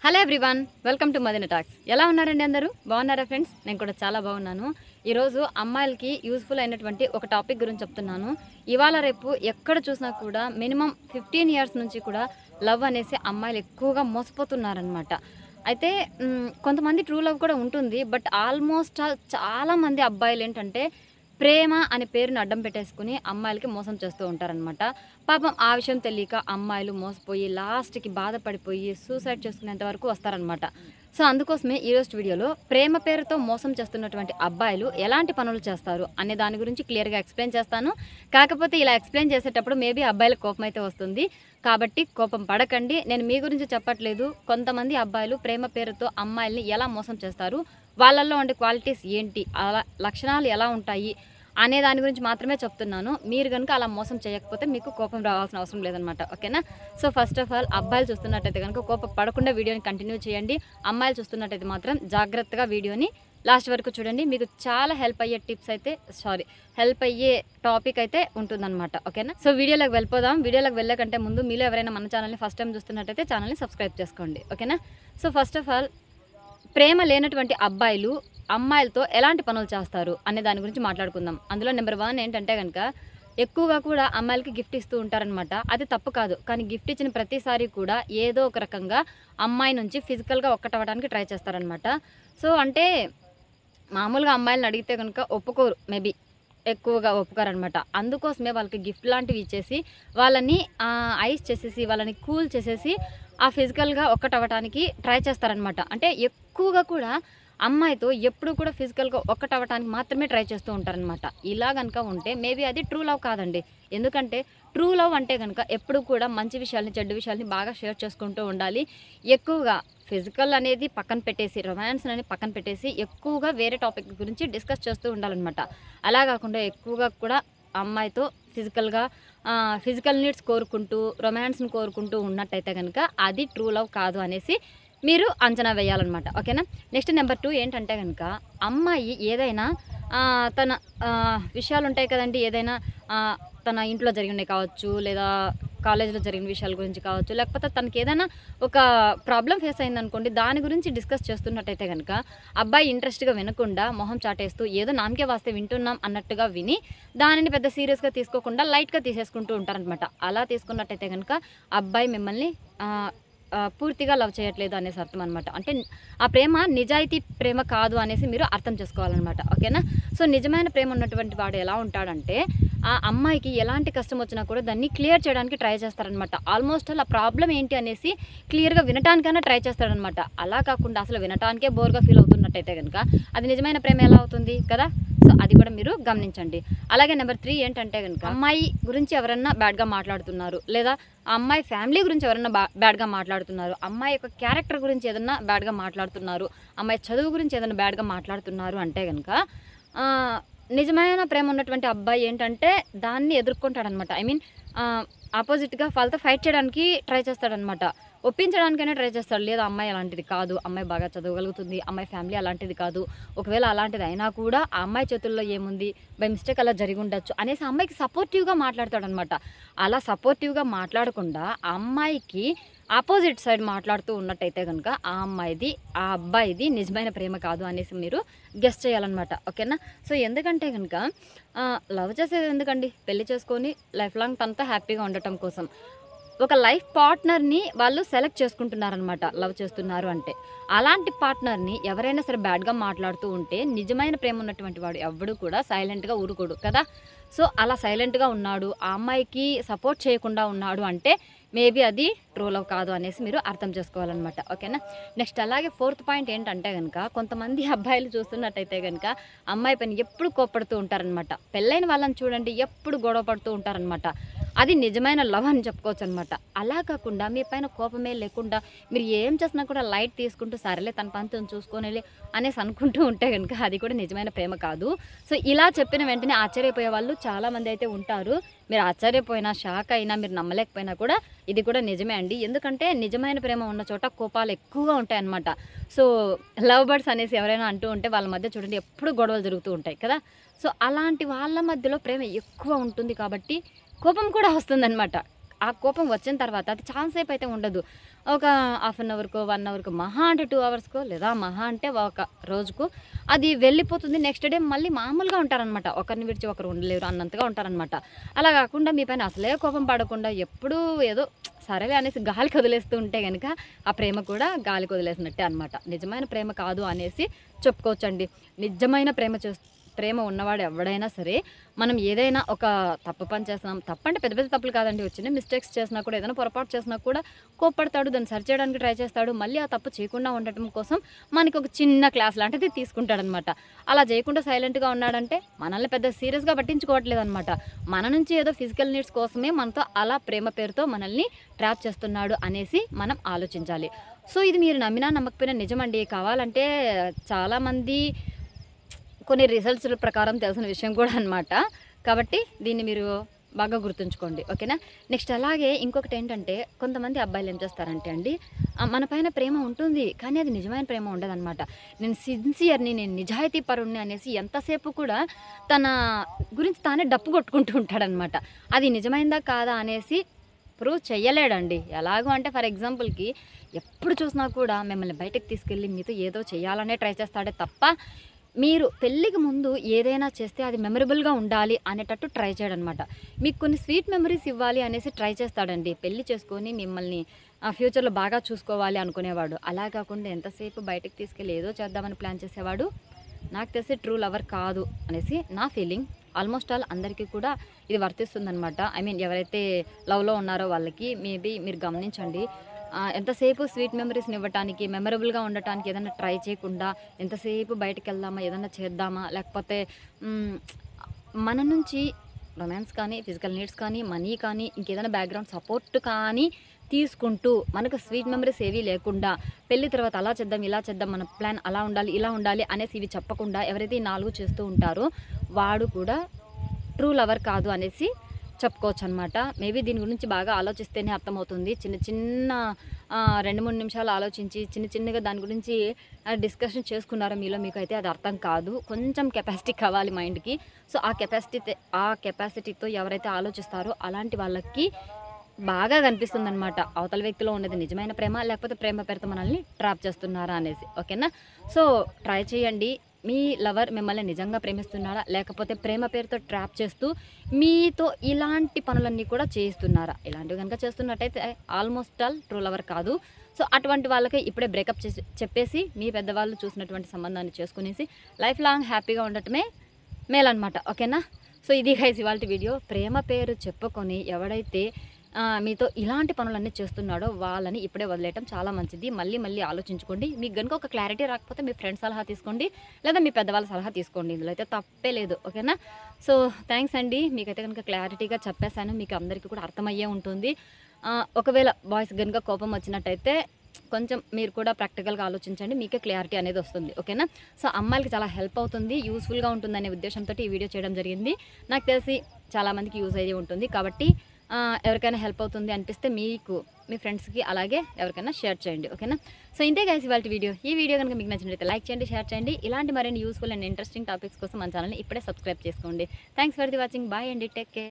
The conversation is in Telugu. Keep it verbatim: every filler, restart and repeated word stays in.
Hello everyone, welcome to Madina talks. ఎలా ఉన్నారండి అందరూ? బాగున్నారా ఫ్రెండ్స్? నేను కూడా చాలా బాగున్నాను. ఈరోజు అమ్మాయిలకి యూస్ఫుల్ అయినటువంటి ఒక టాపిక్ గురించి చెప్తున్నాను. ఇవాళ రేపు ఎక్కడ చూసినా కూడా మినిమం ఫిఫ్టీన్ ఇయర్స్ నుంచి కూడా లవ్ అనేసి అమ్మాయిలు ఎక్కువగా మోసపోతున్నారనమాట. అయితే కొంతమంది ట్రూ లవ్ కూడా ఉంటుంది. బట్ ఆల్మోస్ట్ ఆల్ చాలామంది అబ్బాయిలు ఏంటంటే ప్రేమ అనే పేరుని అడ్డం పెట్టేసుకుని అమ్మాయిలకి మోసం చేస్తూ ఉంటారనమాట. పాపం ఆ విషయం తెలియక అమ్మాయిలు మోసపోయి లాస్ట్కి బాధపడిపోయి సూసైడ్ చేసుకునేంత వరకు వస్తారనమాట. సో అందుకోసమే ఈరోజు వీడియోలో ప్రేమ పేరుతో మోసం చేస్తున్నటువంటి అబ్బాయిలు ఎలాంటి పనులు చేస్తారు అనే దాని గురించి క్లియర్గా ఎక్స్ప్లెయిన్ చేస్తాను. కాకపోతే ఇలా ఎక్స్ప్లెయిన్ చేసేటప్పుడు మేబీ అబ్బాయిలకు కోపం అయితే వస్తుంది, కాబట్టి కోపం పడకండి. నేను మీ గురించి చెప్పట్లేదు. కొంతమంది అబ్బాయిలు ప్రేమ పేరుతో అమ్మాయిల్ని ఎలా మోసం చేస్తారు, వాళ్ళల్లో ఉండే క్వాలిటీస్ ఏంటి, అలా లక్షణాలు ఎలా ఉంటాయి అనే దాని గురించి మాత్రమే చెప్తున్నాను. మీరు కనుక అలా మోసం చేయకపోతే మీకు కోపం రావాల్సిన అవసరం లేదనమాట. ఓకేనా? సో ఫస్ట్ ఆఫ్ ఆల్ అబ్బాయిలు చూస్తున్నట్టయితే కనుక కోపం పడకుండా వీడియోని కంటిన్యూ చేయండి. అమ్మాయిలు చూస్తున్నట్టయితే మాత్రం జాగ్రత్తగా వీడియోని లాస్ట్ వరకు చూడండి. మీకు చాలా హెల్ప్ అయ్యే టిప్స్ అయితే సారీ హెల్ప్ అయ్యే టాపిక్ అయితే ఉంటుందన్నమాట. ఓకేనా? సో వీడియోలోకి వెళ్ళిపోదాం. వీడియోలోకి వెళ్ళే కంటే ముందు మీలో ఎవరైనా మన ఛానల్ని ఫస్ట్ టైం చూస్తున్నట్టయితే ఛానల్ని సబ్స్క్రైబ్ చేసుకోండి. ఓకేనా? సో ఫస్ట్ ఆఫ్ ఆల్ ప్రేమ లేనటువంటి అబ్బాయిలు అమ్మాయిలతో ఎలాంటి పనులు చేస్తారు అనే దాని గురించి మాట్లాడుకుందాం. అందులో నెంబర్ వన్ ఏంటంటే కనుక ఎక్కువగా కూడా అమ్మాయిలకి గిఫ్ట్ ఇస్తూ ఉంటారనమాట. అది తప్పు కాదు, కానీ గిఫ్ట్ ఇచ్చిన ప్రతిసారి కూడా ఏదో ఒక రకంగా అమ్మాయి నుంచి ఫిజికల్గా ఒక్కటవడానికి ట్రై చేస్తారనమాట. సో అంటే మామూలుగా అమ్మాయిలను అడిగితే కనుక ఒప్పుకోరు, మేబీ ఎక్కువగా ఒప్పుకోరనమాట. అందుకోసమే వాళ్ళకి గిఫ్ట్ లాంటివి ఇచ్చేసి వాళ్ళని ఐస్ చేసేసి వాళ్ళని కూల్ చేసేసి ఆ ఫిజికల్గా ఒక్కటవటానికి ట్రై చేస్తారనమాట. అంటే ఎక్కువగా కూడా అమ్మాయితో ఎప్పుడు కూడా ఫిజికల్గా ఒక్కటవటానికి మాత్రమే ట్రై చేస్తూ ఉంటారనమాట. ఇలా కనుక ఉంటే మేబీ అది ట్రూ లవ్ కాదండి. ఎందుకంటే ట్రూ లవ్ అంటే కనుక ఎప్పుడు కూడా మంచి విషయాల్ని చెడ్డ విషయాల్ని బాగా షేర్ చేసుకుంటూ ఉండాలి. ఎక్కువగా ఫిజికల్ అనేది పక్కన పెట్టేసి రొమాన్స్ అనేది పక్కన పెట్టేసి ఎక్కువగా వేరే టాపిక్ గురించి డిస్కస్ చేస్తూ ఉండాలన్నమాట. అలా కాకుండా ఎక్కువగా కూడా అమ్మాయితో ఫిజికల్గా ఫిజికల్ నీడ్స్ కోరుకుంటూ రొమాన్స్ని కోరుకుంటూ ఉన్నట్టయితే కనుక అది ట్రూ లవ్ కాదు అనేసి మీరు అంచనా వేయాలన్నమాట. ఓకేనా? నెక్స్ట్ నెంబర్ టూ ఏంటంటే కనుక అమ్మాయి ఏదైనా తన విషయాలు ఉంటాయి కదండి, ఏదైనా తన ఇంట్లో జరిగినవి కావచ్చు, లేదా కాలేజీలో జరిగిన విషయాల గురించి కావచ్చు, లేకపోతే తనకి ఏదైనా ఒక ప్రాబ్లం ఫేస్ అయిందనుకోండి, దాని గురించి డిస్కస్ చేస్తున్నట్టయితే కనుక అబ్బాయి ఇంట్రెస్ట్గా వినకుండా మొహం చాటేస్తూ ఏదో నామకే వాస్తే వింటున్నాం అన్నట్టుగా విని దానిని పెద్ద సీరియస్గా తీసుకోకుండా లైట్గా తీసేసుకుంటూ ఉంటారనమాట. అలా తీసుకున్నట్టయితే కనుక అబ్బాయి మిమ్మల్ని పూర్తిగా లవ్ చేయట్లేదు అనేసి అర్థం అనమాట. అంటే ఆ ప్రేమ నిజాయితీ ప్రేమ కాదు అనేసి మీరు అర్థం చేసుకోవాలన్నమాట. ఓకేనా? సో నిజమైన ప్రేమ ఉన్నటువంటి వాడు ఎలా ఉంటాడంటే ఆ అమ్మాయికి ఎలాంటి కష్టం వచ్చినా కూడా దాన్ని క్లియర్ చేయడానికి ట్రై చేస్తారనమాట. ఆల్మోస్ట్ అలా ప్రాబ్లం ఏంటి అనేసి క్లియర్గా వినటానికైనా ట్రై చేస్తాడనమాట. అలా కాకుండా అసలు వినటానికే బోర్గా ఫీల్ అవుతున్నట్టయితే కనుక అది నిజమైన ప్రేమ ఎలా అవుతుంది కదా? సో అది కూడా మీరు గమనించండి. అలాగే నెంబర్ త్రీ ఏంటంటే కనుక అమ్మాయి గురించి ఎవరన్నా బ్యాడ్గా మాట్లాడుతున్నారు, లేదా ఆ అమ్మాయి ఫ్యామిలీ గురించి ఎవరన్నా బా బ్యాడ్గా మాట్లాడుతున్నారు, అమ్మాయి యొక్క క్యారెక్టర్ గురించి ఏదన్నా బ్యాడ్గా మాట్లాడుతున్నారు, అమ్మాయి చదువు గురించి ఏదైనా బ్యాడ్గా మాట్లాడుతున్నారు అంటే కనుక నిజమైన ప్రేమ ఉన్నటువంటి అబ్బాయి ఏంటంటే దాన్ని ఎదుర్కొంటాడనమాట. ఐ మీన్ ఆపోజిట్గా వాళ్ళతో ఫైట్ చేయడానికి ట్రై చేస్తాడనమాట. ఒప్పించడానికైనా ట్రై చేస్తాడు. లేదా అమ్మాయి అలాంటిది కాదు, అమ్మాయి బాగా చదవగలుగుతుంది, అమ్మాయి ఫ్యామిలీ అలాంటిది కాదు, ఒకవేళ అలాంటిది అయినా కూడా ఆ అమ్మాయి చేతుల్లో ఏముంది, బై మిస్టేక్ అలా జరిగి ఉండొచ్చు అనేసి అమ్మాయికి సపోర్టివ్గా మాట్లాడతాడనమాట. అలా సపోర్టివ్గా మాట్లాడకుండా ఆ అమ్మాయికి ఆపోజిట్ సైడ్ మాట్లాడుతూ ఉన్నట్టయితే కనుక ఆ అమ్మాయిది ఆ అబ్బాయిది నిజమైన ప్రేమ కాదు అనేసి మీరు గెస్ చేయాలన్నమాట. ఓకేనా? సో ఎందుకంటే కనుక లవ్ చేసేది ఎందుకండి, పెళ్లి చేసుకొని లైఫ్ లాంగ్ తనతో హ్యాపీగా ఉండటం కోసం ఒక లైఫ్ పార్ట్నర్ని వాళ్ళు సెలెక్ట్ చేసుకుంటున్నారనమాట. లవ్ చేస్తున్నారు అంటే అలాంటి పార్ట్నర్ని ఎవరైనా సరే బ్యాడ్గా మాట్లాడుతూ ఉంటే నిజమైన ప్రేమ ఉన్నటువంటి వాడు ఎవడు కూడా సైలెంట్గా ఊరుకోడు కదా. సో అలా సైలెంట్గా ఉన్నాడు, ఆ అమ్మాయికి సపోర్ట్ చేయకుండా ఉన్నాడు అంటే మేబీ అది ట్రూ లవ్ కాదు అనేసి మీరు అర్థం చేసుకోవాలన్నమాట. ఓకేనా? నెక్స్ట్ అలాగే ఫోర్త్ పాయింట్ ఏంటంటే కనుక కొంతమంది అబ్బాయిలు చూస్తున్నట్టయితే కనుక అమ్మాయి పైన ఎప్పుడు కోప్పడుతూ ఉంటారనమాట. పెళ్ళైన వాళ్ళని చూడండి ఎప్పుడు గొడవ పడుతూ ఉంటారనమాట. అది నిజమైన లవ్ అని చెప్పుకోవచ్చు అనమాట. అలా కాకుండా మీ పైన కోపమే లేకుండా మీరు ఏం చేసినా కూడా లైట్ తీసుకుంటూ సరేలే తన పంతుని చూసుకొని అనేసి అనుకుంటూ ఉంటే కనుక అది కూడా నిజమైన ప్రేమ కాదు. సో ఇలా చెప్పిన వెంటనే ఆశ్చర్యపోయే వాళ్ళు చాలామంది అయితే ఉంటారు. మీరు ఆశ్చర్యపోయినా షాక్ అయినా మీరు నమ్మలేకపోయినా కూడా ఇది కూడా నిజమే అండి. ఎందుకంటే నిజమైన ప్రేమ ఉన్న చోట కోపాలు ఎక్కువగా ఉంటాయన్నమాట. సో లవ్ బర్డ్స్ అనేసి ఎవరైనా అంటూ ఉంటే వాళ్ళ మధ్య చూడండి ఎప్పుడు గొడవలు జరుగుతూ ఉంటాయి కదా. సో అలాంటి వాళ్ళ మధ్యలో ప్రేమ ఎక్కువ ఉంటుంది కాబట్టి కోపం కూడా వస్తుందన్నమాట. ఆ కోపం వచ్చిన తర్వాత అది చాలా సేపు అయితే ఉండదు. ఒక హాఫ్ అన్ అవర్కో వన్ అవర్కో మహా అంటే టూ అవర్స్కో లేదా మహా అంటే ఒక రోజుకు అది వెళ్ళిపోతుంది. నెక్స్ట్ డే మళ్ళీ మామూలుగా ఉంటారనమాట. ఒకరిని విడిచి ఒకరు ఉండలేరు అన్నంతగా ఉంటారనమాట. అలా కాకుండా మీ పైన అసలే కోపం పడకుండా ఎప్పుడూ ఏదో సరేలే అనేసి గాలికి వదిలేస్తూ ఉంటే కనుక ఆ ప్రేమ కూడా గాలికి వదిలేసినట్టే అనమాట. నిజమైన ప్రేమ కాదు అనేసి చెప్పుకోవచ్చండి. నిజమైన ప్రేమ చేస్తూ ప్రేమ ఉన్నవాడు ఎవడైనా సరే మనం ఏదైనా ఒక తప్పు పని చేస్తున్నాం, తప్పంటే పెద్ద పెద్ద తప్పులు కాదండి, వచ్చిన మిస్టేక్స్ చేసినా కూడా ఏదైనా పొరపాటు చేసినా కూడా కోప్పడతాడు, దాన్ని సరి చేయడానికి ట్రై చేస్తాడు, మళ్ళీ ఆ తప్పు చేయకుండా ఉండటం కోసం మనకి ఒక చిన్న క్లాస్ లాంటిది తీసుకుంటాడనమాట. అలా చేయకుండా సైలెంట్గా ఉన్నాడంటే మనల్ని పెద్ద సీరియస్గా పట్టించుకోవట్లేదు అనమాట. మన నుంచి ఏదో ఫిజికల్ నీడ్స్ కోసమే మనతో అలా ప్రేమ పేరుతో మనల్ని ట్రాప్ చేస్తున్నాడు అనేసి మనం ఆలోచించాలి. సో ఇది మీరు నమ్మినా నమ్మకపోయినా నిజమండి. కావాలంటే చాలామంది కొన్ని రిజల్ట్స్ ప్రకారం తెలిసిన విషయం కూడా అనమాట. కాబట్టి దీన్ని మీరు బాగా గుర్తుంచుకోండి, ఓకేనా. నెక్స్ట్ అలాగే ఇంకొకటి ఏంటంటే కొంతమంది అబ్బాయిలు ఏం చేస్తారంటే అండి, మన పైన ప్రేమ ఉంటుంది కానీ అది నిజమైన ప్రేమ ఉండదన్నమాట. నేను సిన్సియర్ని, నేను నిజాయితీ పరుణ్ణి అనేసి ఎంతసేపు కూడా తన గురించి తానే డప్పు కొట్టుకుంటూ ఉంటాడనమాట. అది నిజమైందా కాదా అనేసి ప్రూవ్ చెయ్యలేడండి. ఎలాగో అంటే ఫర్ ఎగ్జాంపుల్కి ఎప్పుడు చూసినా కూడా మిమ్మల్ని బయటకు తీసుకెళ్ళి మీతో ఏదో చేయాలనే ట్రై చేస్తాడే తప్ప మీరు పెళ్ళికి ముందు ఏదైనా చేస్తే అది మెమరబుల్గా ఉండాలి అనేటట్టు ట్రై చేయడనమాట. మీకు కొన్ని స్వీట్ మెమరీస్ ఇవ్వాలి అనేసి ట్రై చేస్తాడండి. పెళ్ళి చేసుకొని మిమ్మల్ని ఫ్యూచర్లో బాగా చూసుకోవాలి అనుకునేవాడు. అలా కాకుండా ఎంతసేపు బయటకు తీసుకెళ్ళి ఏదో చేద్దామని ప్లాన్ చేసేవాడు నాకు తెలిసి ట్రూ లవర్ కాదు అనేసి నా ఫీలింగ్. ఆల్మోస్ట్ ఆల్ అందరికీ కూడా ఇది వర్తిస్తుందనమాట. ఐ మీన్ ఎవరైతే లవ్లో ఉన్నారో వాళ్ళకి మేబీ మీరు గమనించండి. ఎంతసేపు స్వీట్ మెమరీస్ని ఇవ్వటానికి, మెమరబుల్గా ఉండటానికి ఏదైనా ట్రై చేయకుండా ఎంతసేపు బయటకు వెళ్దామా, ఏదైనా చేద్దామా, లేకపోతే మన నుంచి రొమాన్స్ కానీ, ఫిజికల్ నీడ్స్ కానీ, మనీ కానీ, ఇంకేదైనా బ్యాక్గ్రౌండ్ సపోర్ట్ కానీ తీసుకుంటూ మనకు స్వీట్ మెమరీస్ ఏవీ లేకుండా పెళ్లి తర్వాత అలా చేద్దాం, ఇలా చేద్దాం, మన ప్లాన్ అలా ఉండాలి, ఇలా ఉండాలి అనేసి ఇవి చెప్పకుండా ఎవరైతే ఈ నాలుగు చేస్తూ ఉంటారో వాడు కూడా ట్రూ లవర్ కాదు అనేసి చెప్పుకోవచ్చు అనమాట. మేబీ దీని గురించి బాగా ఆలోచిస్తేనే అర్థమవుతుంది. చిన్న చిన్న రెండు మూడు నిమిషాలు ఆలోచించి చిన్న చిన్నగా దాని గురించి డిస్కషన్ చేసుకున్నారో మీలో మీకు అయితే అది అర్థం కాదు. కొంచెం కెపాసిటీ కావాలి మైండ్కి. సో ఆ కెపాసిటీ ఆ కెపాసిటీతో ఎవరైతే ఆలోచిస్తారో అలాంటి వాళ్ళకి బాగా కనిపిస్తుంది అనమాట అవతల వ్యక్తిలో ఉన్నది నిజమైన ప్రేమ లేకపోతే ప్రేమ పేరుతో మనల్ని ట్రాప్ చేస్తున్నారా అనేసి, ఓకేనా. సో ట్రై చేయండి. మీ లవర్ మిమ్మల్ని నిజంగా ప్రేమిస్తున్నారా లేకపోతే ప్రేమ పేరుతో ట్రాప్ చేస్తూ మీతో ఇలాంటి పనులన్నీ కూడా చేయిస్తున్నారా? ఇలాంటివి కనుక చేస్తున్నట్టయితే ఆల్మోస్ట్ ఆల్ ట్రూ లవర్ కాదు. సో అటువంటి వాళ్ళకి ఇప్పుడే బ్రేకప్ చేసి చెప్పేసి మీ పెద్దవాళ్ళు చూసినటువంటి సంబంధాన్ని చేసుకునేసి లైఫ్ లాంగ్ హ్యాపీగా ఉండటమే మేలన్నమాట, ఓకేనా. సో ఇది గైస్ ఇవాల్టి వీడియో. ప్రేమ పేరు చెప్పుకొని ఎవడైతే మీతో ఇలాంటి పనులన్నీ చేస్తున్నాడో వాళ్ళని ఇప్పుడే వదిలేయటం చాలా మంచిది. మళ్ళీ మళ్ళీ ఆలోచించుకోండి. మీకు కనుక ఒక క్లారిటీ రాకపోతే మీ ఫ్రెండ్స్ సలహా తీసుకోండి లేదా మీ పెద్దవాళ్ళ సలహా తీసుకోండి. ఇందులో అయితే తప్పే లేదు, ఓకేనా. సో థ్యాంక్స్ అండి. మీకైతే కనుక క్లారిటీగా చెప్పేశాను, మీకు అందరికీ కూడా అర్థమయ్యే ఉంటుంది. ఒకవేళ బాయ్స్ కనుక కోపం వచ్చినట్టయితే కొంచెం మీరు కూడా ప్రాక్టికల్గా ఆలోచించండి, మీకే క్లారిటీ అనేది వస్తుంది, ఓకేనా. సో అమ్మాయిలకి చాలా హెల్ప్ అవుతుంది, యూస్ఫుల్గా ఉంటుందనే ఉద్దేశంతో ఈ వీడియో చేయడం జరిగింది. నాకు తెలిసి చాలామందికి యూజ్ అయ్యే ఉంటుంది కాబట్టి ఎవరికైనా హెల్ప్ అవుతుంది అనిపిస్తే మీకు మీ ఫ్రెండ్స్కి అలాగే ఎవరికైనా షేర్ చేయండి, ఓకేనా. సో ఇంతే గైస్ ఇవాళ వీడియో. ఈ వీడియో కనుక మీకు నచ్చినట్లయితే లైక్ చేయండి, షేర్ చేయండి. ఇలాంటి మరిన్ని యూస్ఫుల్ అండ్ ఇంట్రెస్టింగ్ టాపిక్స్ కోసం మన ఛానల్ని ఇప్పుడే సబ్స్క్రైబ్ చేసుకోండి. Thanks for the watching. Bye అండి, టేక్ కేర్.